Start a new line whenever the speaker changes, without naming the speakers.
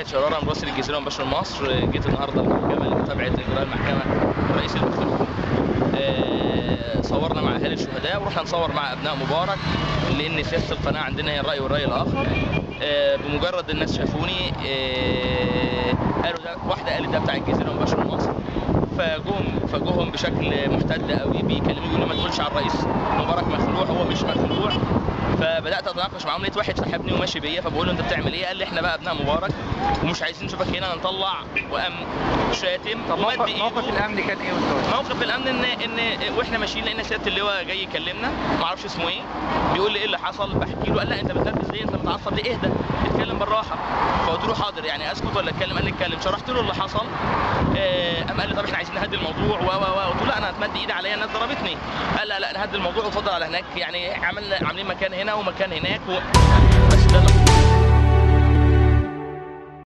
شرارة مراسل الجزيرة مباشر مصر. جيت النهارده المحكمة لمتابعة إجراء المحكمة رئيس المحكمة. صورنا مع أهالي الشهداء ورحنا نصور مع أبناء مبارك، لأن سياسة القناة عندنا هي الرأي والرأي الآخر. بمجرد الناس شافوني قالوا ده، واحدة قالت ده بتاع الجزيرة مباشر مصر، فجوهم بشكل محتد قوي بيكلموا يقولوا ما تقولش على الرئيس مبارك مخلوع، هو مش مخلوع. فبدات اتناقش معاهم، لقيت واحد سحبني وماشي بيا، فبقول له انت بتعمل ايه؟ قال لي احنا بقى ابناء مبارك ومش عايزين نشوفك هنا، نطلع. وقام شاتم.
طب موقف الامن كان ايه وانت؟
موقف الامن ان واحنا ماشيين لقينا سياده اللواء جاي يكلمنا، ما اعرفش اسمه ايه، بيقول لي ايه اللي حصل؟ بحكي له، قال لا انت بتنرفز ليه؟ انت متعصب ليه؟ اهدى اتكلم بالراحه. فقلت له حاضر، يعني اسكت ولا اتكلم؟ قال لي اتكلم. شرحت له اللي حصل. قام قال لي طب احنا عايزين نهدي الموضوع قلت له لا، انا هتمد ايدي عليا، الناس ضربتني. قال لا نهدي الموضوع واتفضل على هناك، يعني عاملين مكان هنا ومكان هناك